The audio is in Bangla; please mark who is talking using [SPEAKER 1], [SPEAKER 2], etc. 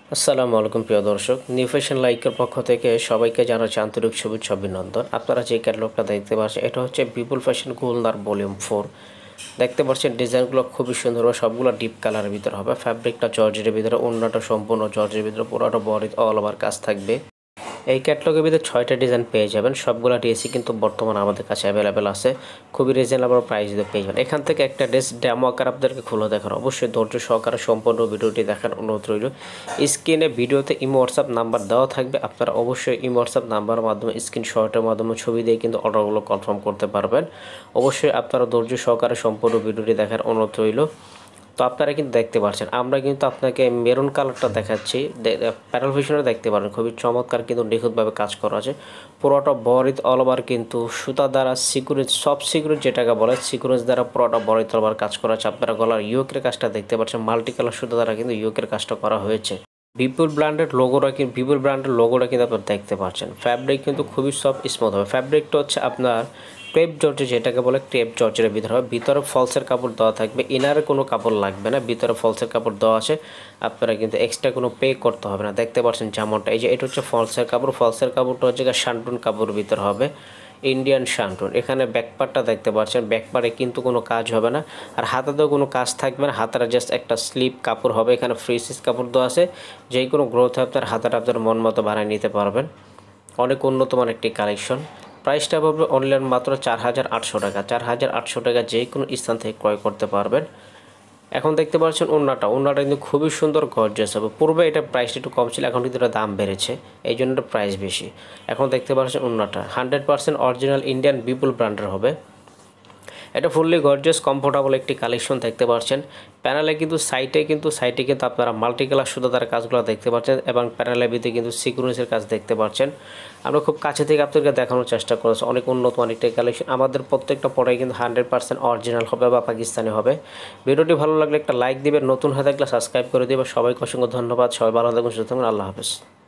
[SPEAKER 1] আসসালামু আলাইকুম প্রিয় দর্শক, নিউ ফ্যাশন লাইকের পক্ষ থেকে সবাইকে জানাচ্ছি আন্তরিক শুভেচ্ছা অভিনন্দন। আপনারা যে ক্যাটালগটা দেখতে পাচ্ছেন এটা হচ্ছে বিপুল ফ্যাশন গুলনার ভলিউম 4। দেখতে পাচ্ছেন ডিজাইনগুলো খুবই সুন্দর হবে, সবগুলো ডিপ কালারের ভিতরে হবে। ফ্যাব্রিকটা জর্জেটের ভিতরে, ওড়নাটা সম্পূর্ণ জর্জের ভিতরে, পুরোটা বডি অল ওভার কাজ থাকবে। এই ক্যাটালগের ভিতরে 6টা ডিজাইন পেয়ে যাবেন। সবগুলো ড্রেসই কিন্তু বর্তমানে আমাদের কাছে অ্যাভেলেবেল আছে, খুবই রিজনেবল প্রাইসে পেয়ে যাবেন। এখান থেকে একটা ড্রেস ডেমো আকার আপনাদেরকে খুলে দেখান, অবশ্যই ধৈর্য সহকারে সম্পূর্ণ ভিডিওটি দেখার অনুরোধ রইল। স্ক্রিনে ভিডিওতে ইমো হোয়াটসঅ্যাপ নাম্বার দেওয়া থাকবে, আপনারা অবশ্যই ইমো হোয়াটসঅ্যাপ নাম্বারের মাধ্যমে স্ক্রিনশটের মাধ্যমে ছবি দিয়ে কিন্তু অর্ডারগুলো কনফার্ম করতে পারবেন। অবশ্যই আপনারা ধৈর্য সহকারে সম্পূর্ণ ভিডিওটি দেখার অনুরোধ রইল। তো আপনারা কিন্তু দেখতে পাচ্ছেন, আমরা কিন্তু আপনাকে মেরুন কালারটা দেখাচ্ছি, প্যানেল ফিশনে দেখতে পারেন খুবই চমৎকার কিন্তু নিখুঁতভাবে কাজ করা আছে। পুরোটা বডিত অল ওভার কিন্তু সুতা দ্বারা সিকুরেন্স, সব সিকুরেন্স যেটাকে বলে সিকুরেন্স দ্বারা পুরোটা বডিত অল ওভার কাজ করা আছে। আপনারা গলার ইয়োকের কাজটা দেখতে পাচ্ছেন, মাল্টি কালার সুতা দ্বারা কিন্তু ইয়োকের কাজটা করা হয়েছে। বিপুল ব্র্যান্ডের লোগোটা কিন্তু আপনারা দেখতে পাচ্ছেন। ফ্যাব্রিক কিন্তু খুবই সফট স্মুথ হবে। ফ্যাব্রিকটা হচ্ছে আপনার ক্রেপ জর্জের, যেটাকে বলে ক্রেপ জর্জের ভিতরে হবে। ভিতরে ফলসের কাপড় দেওয়া থাকবে, ইনারে কোনো কাপড় লাগবে না, ভিতরে ফলসের কাপড় দেওয়া আছে। আপনারা কিন্তু এক্সট্রা কোনো পে করতে হবে না। দেখতে পাচ্ছেন যেমনটা, এই যে এটা হচ্ছে ফলসের কাপড়। ফলসের কাপড়টা হচ্ছে শান্টুন কাপড়ের ভিতরে হবে, ইন্ডিয়ান শান্টুন। এখানে ব্যাকপার্টটা দেখতে পাচ্ছেন, ব্যাকপার্টে কিন্তু কোনো কাজ হবে না, আর হাতাতেও কোনো কাজ থাকবে না। হাতাটা জাস্ট একটা স্লিপ কাপড় হবে। এখানে ফ্রি সাইজ কাপড় দেওয়া আছে, যে কোনো গ্রোথ আপনার হাতাটা আপনার মন মতো বানিয়ে নিতে পারবেন। অনেক উন্নত মানের একটি কালেকশন। প্রাইসটা পাবে অনলাইন মাত্র 4800 টাকা। 4800 টাকা যে কোনো স্থান থেকে ক্রয় করতে পারবেন। এখন দেখতে পাচ্ছেন ওড়নাটা কিন্তু খুবই সুন্দর গর্জিয়াস হবে। পূর্বে এটা প্রাইসটা একটু কম ছিল, এখন কিন্তু এটা দাম বেড়েছে, এই জন্য এটা প্রাইস বেশি। এখন দেখতে পাচ্ছেন ওড়নাটা 100% অরিজিনাল ইন্ডিয়ান বিপুল ব্র্যান্ডের হবে। এটা ফুললি গর্জিয়াস কমফোর্টেবল একটি কালেকশন দেখতে পাচ্ছেন। প্যানেলে কিন্তু সাইটে কিন্তু আপনারা মাল্টি কালার সুতা দ্বারা কাজগুলো দেখতে পাচ্ছেন, এবং প্যানেলের ভিতরে কিন্তু সিকুয়েন্সের কাজ দেখতে পাচ্ছেন। আমরা খুব কাছে থেকে আপনাদেরকে দেখানোর চেষ্টা করেছি, অনেক উন্নত মানের একটি কালেকশন। আমাদের প্রত্যেকটা প্রোডাক্ট কিন্তু 100% অরিজিনাল হবে বা পাকিস্তানি হবে। ভিডিওটি ভালো লাগলে একটা লাইক দিবেন, নতুন হয়ে থাকলে সাবস্ক্রাইব করে দিবেন। সবাইকে অসংখ্য ধন্যবাদ। সবাই ভালো থাকুন, সুস্থ থাকুন। আল্লাহ হাফেজ।